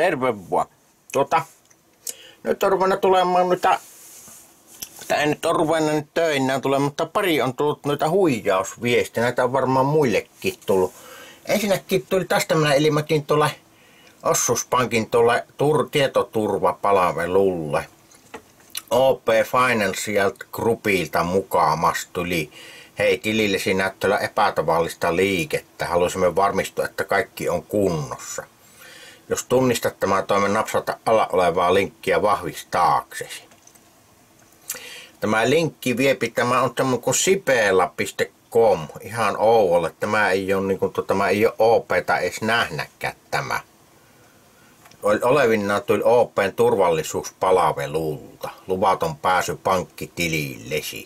terve vaan. Nyt on ruvennut tulemaan noita, tai nyt on ruvennut nyt töinä tulemaan, mutta pari on tullut noita huijausviestiä. Näitä on varmaan muillekin tullut. Ensinnäkin tuli tästä, minä ilmoitin tuolle Osuuspankin tuolle tietoturvapalvelulle. OP Financial Groupilta mukaamas tuli. Hei, tilillesi näyttöllä epätavallista liikettä. Haluaisimme varmistua, että kaikki on kunnossa. Jos tunnistat tämän toimen, napsata alla olevaa linkkiä vahvistaaksesi. Tämä linkki viepi, tämä on semmoinen kuin sipela.com, ihan Ouolle. Tämä ei ole, tämä ei ole OP:ta edes nähnäkään tämä. Olevinnaan tuli OP:n turvallisuuspalvelulta. Luvaton pääsy pankkitilillesi.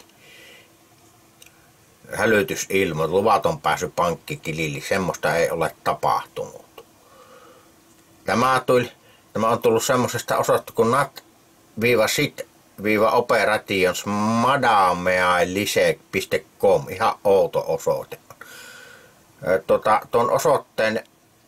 Hälytysilmoit, luvaton pääsy pankkitilille, semmoista ei ole tapahtunut. Tämä on tullut semmoisesta osoitteesta kuin nat-sit-operations madameailisek.com, ihan outo osoite. Tuon osoitteen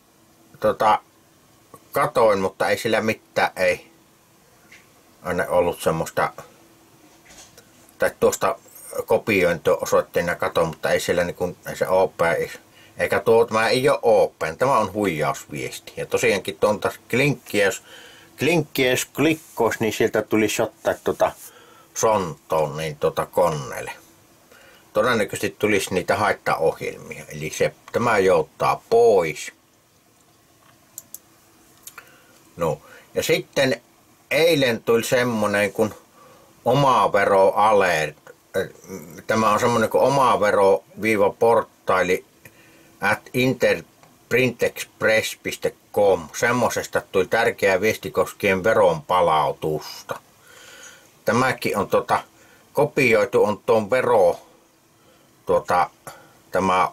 katoin, mutta ei sillä mitään, ei aina ollut semmoista, tai tuosta kopioin tuon osoitteen ja katoin, mutta ei siellä ei se OP, eikä tämä ei ole OP, tämä on huijausviesti. Ja tosiaankin tuon taas klinkkiä jos klikkoisi, niin sieltä tulisi ottaa sontoon niin koneelle. Todennäköisesti tulisi niitä haittaohjelmia, eli tämä jouttaa pois. No, ja sitten eilen tuli semmonen kuin omavero alert. Tämä on semmonen kuin omavero-portaali at interprintexpress.com. Semmosesta tuli tärkeä viesti koskien veron palautusta. Tämäkin on kopioitu on tuon tämä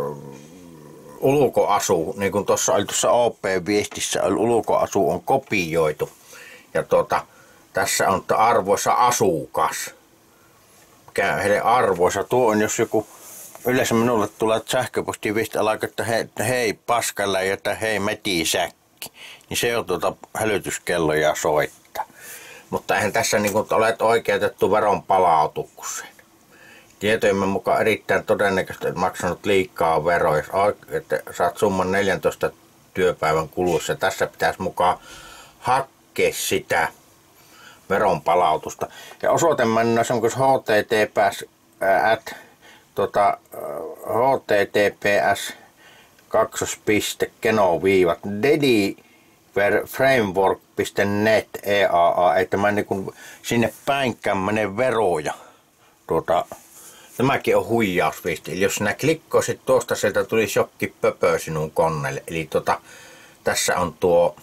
ulkoasu, niin kuin tuossa oli tuossa OP-viestissä, ulkoasu on kopioitu. Ja tässä on arvoisa asukas. Heille arvoisa. Tuo on, jos joku, yleensä minulle tulee sähköpostiviesti alkaa, että hei paskalla ja että hei metisäkki. Niin se on hälytyskelloja soittaa. Mutta eihän tässä niin kuin olet oikeutettu veron palautukseen. Tietojemme mukaan erittäin todennäköisesti olet maksanut liikaa veroa, jos että saat summan 14 työpäivän kuluessa. Tässä pitäisi mukaan hakea sitä veron palautusta. Ja osoitemannen on semmoinen https dediverframework.net EAA, että mä sinne päinkään mene veroja. Tämäkin on huijausviesti. Eli jos sinä klikkoisit tuosta, sieltä tulisi jokki pöpö sinun koneelle. Eli tässä on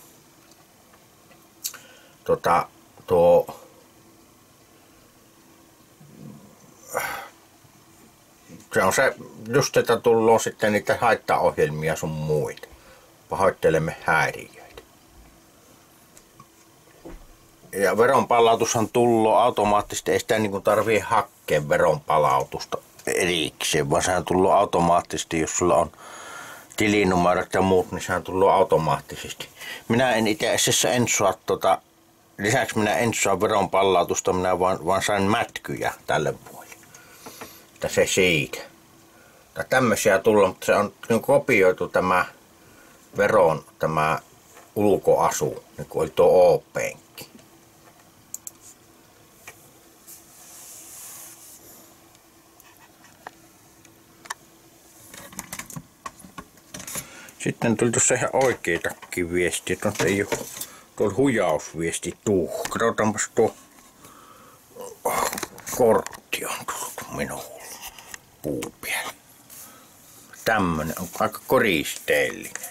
se on se, just että tullaan sitten niitä haittaohjelmia sun muita. Pahoittelemme häiriöitä. Ja veronpalautushan tullut automaattisesti, ei sitä tarvii hakea veronpalautusta erikseen, vaan sehän tullut automaattisesti, jos sulla on tilinumerot ja muut, niin sehän tullut automaattisesti. Minä en itse asiassa lisäksi minä en saa veronpalautusta, minä vaan sain mätkyjä tälle vuodelle. Että se siitä. Tai tämmöisiä tullut, mutta se on kopioitu tämä tämä ulkoasu, niin kuin oli tuo OP-kin. Sitten tuli tuossa ihan oikeitakin viestiä. Tuossa ei ole tuolla huijausviesti tuu. Katsotaanpas tuo kortti on tullut minulle puupielä. Tämmönen on aika koristeellinen.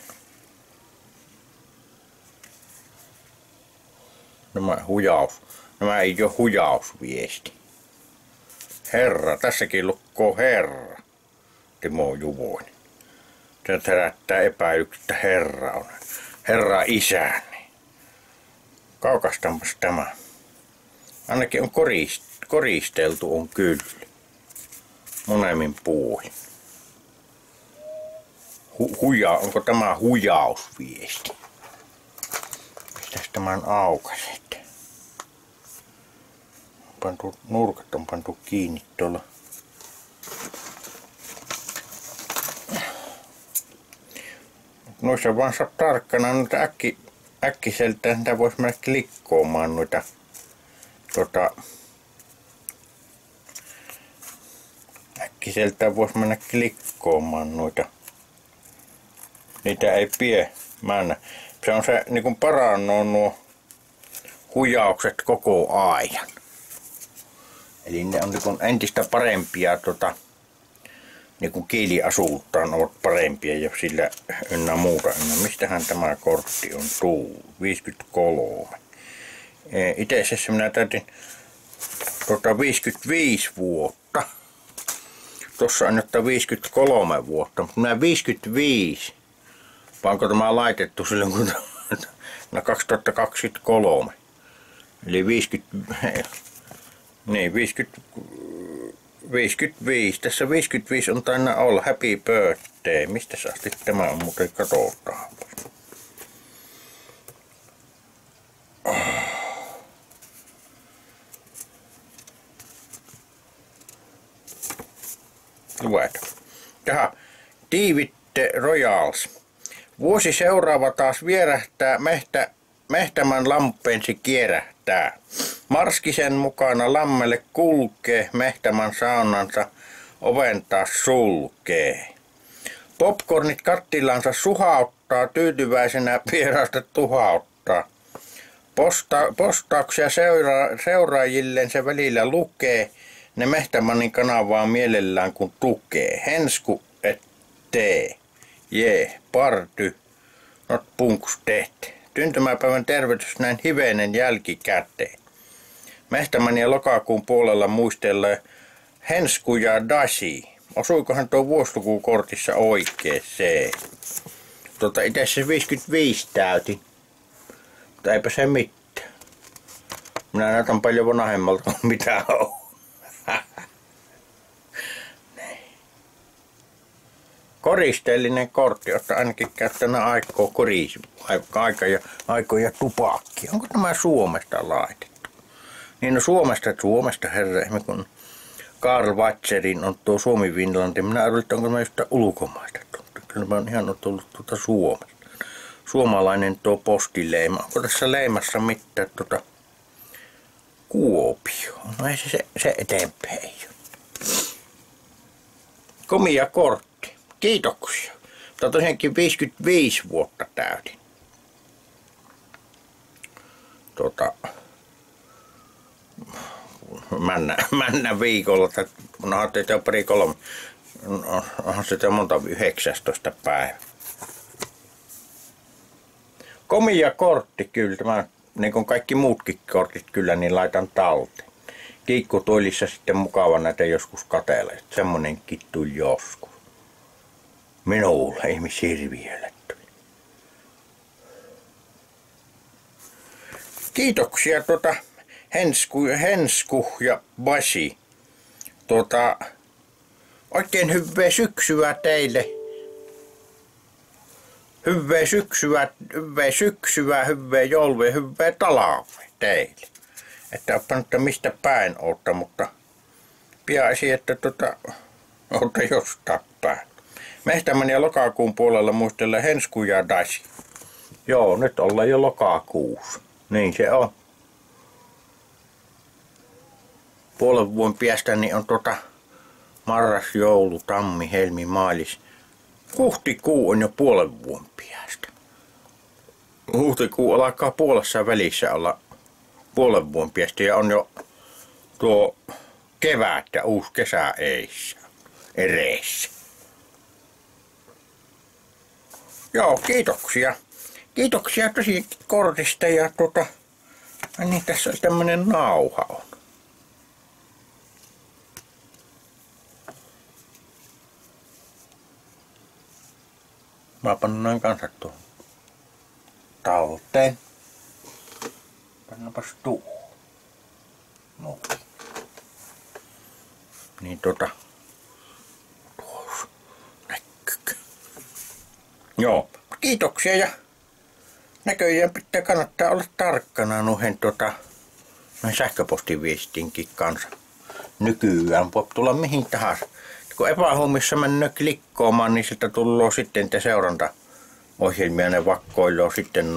Nämä ei ole huijausviesti. Herra, tässäkin lukkoo herra. Timo Juvonen. Se herättää epäilyksettä herra on. Herra isäni. Kaukaistaanpas tämä. Ainakin on koristeltu on kyllä. Molemmin puolin. Onko tämä huijausviesti? Mistäs tämän aukaset? Nurkat on pantu kiinni tuolla. Noissa vaan saa tarkkana noita äkkiseltään, sitä vois mennä klikkoomaan noita äkkiseltään vois mennä klikkoomaan noita. Niitä ei männä. Se on se niinku parannut nuo huijaukset koko ajan. Eli ne on niinku entistä parempia niinku kieliasultaan ovat parempia ja sillä ynnä muuta. Mistähän tämä kortti on tullut? 53. Itse asiassa minä täytin 55 vuotta. Tossa on nyt 53 vuotta, mutta minä 55. Vai onko tämä laitettu silloin kun 2023. Eli 55. Tässä 55 on taina olla. Happy birthday. Mistä asti tämä on muuten katsotaan. Lueta. Jaha. David Royals. Vuosi seuraava taas vierähtää, mehtämän lampeensi kierähtää. Marskisen mukana lammelle kulkee, mehtämän saunansa oven taas sulkee. Popcornit kattilansa suhauttaa, tyytyväisenä vierasta tuhauttaa. Postauksia seuraajilleen se välillä lukee, ne mehtämanin kanavaa mielellään kun tukee. Hensku ettei. Jee, party, not punksteet. Syntymäpäivän tervehdys näin hivenen jälkikäteen. Mehtämän ja lokakuun puolella muistellaan Hensku ja Dasi. Osuikohan tuo vuosilukukortissa oikeeseen? Itse se 55 täytin. Mutta eipä se mitään. Minä näytän paljon vanhemmalta kuin mitä on. Koristeellinen kortti, ottaa ainakin käyttänyt aikoja tupakki. Onko tämä Suomesta laitettu? Niin no Suomesta herra, kun Karl Vatcherin on tuo Suomi-Finlandi. Minä arvoin, että onko tämä jostain ulkomaista. Kyllä mä oon ihan tullut Suomesta. Suomalainen tuo postileima. Onko tässä leimassa mitään Kuopio? No ei se eteenpäin. Komia kortti. Kiitoksia. Mutta tosiaankin 55 vuotta täytin. Männä viikolla, no ajattelin, että pari-kolme, onhan se monta 19. päivä. Komia kortti kyllä, tämä, niin kuin kaikki muutkin kortit kyllä, niin laitan talteen. Kiikkutuilissa sitten mukava näitä joskus katsella, semmonenkin tuli joskus. Minulle ihmishirviölle tuli. Kiitoksia Hensku ja Basi. Oikein hyvää syksyä teille. Hyvää syksyä, hyvää joulua, hyvää talvea teille. Että oppanutta mistä päin ootte, mutta piaisi, että ootte jostain päin. Mehtämän ja lokakuun puolella muistellaan Hensku ja Dasi. Joo, nyt ollaan jo lokakuussa. Niin se on. Puolen vuoden päästä niin on marras, joulu, tammi, helmi, maalis. Huhtikuu on jo puolen vuoden päästä. Huhtikuu alkaa puolessa välissä olla puolen vuoden päästä ja on jo tuo kevät ja uusi kesä ereessä. Joo, kiitoksia. Kiitoksia tosi kortista ja niin tässä on tämmönen nauha on. Mä pannaan kanssa tuon talteen. Pannapas tuohon. No. Niin tuossa. Näkyykö? Joo, kiitoksia ja näköjään kannattaa olla tarkkana noin sähköpostiviestinkin kanssa. Nykyään voi tulla mihin tahansa. Kun epähuomissa mennään klikkaamaan, niin sieltä tulee sitten te seurantaohjelmia, ne vakkoillaan sitten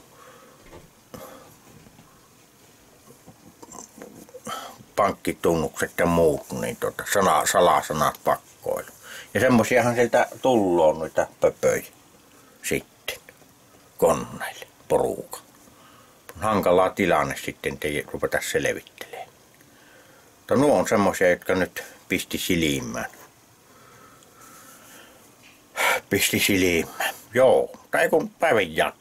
pankkitunnukset ja muut, niin salasanat vakkoilu. Ja semmosiahan sieltä tulloo noita pöpöjä sitten koneille, poruka. Hankalaa tilanne sitten te rupeta selvittelemään. Mutta nuo on semmosia, jotka nyt pisti silmään. Joo, tai kun päivän jatko.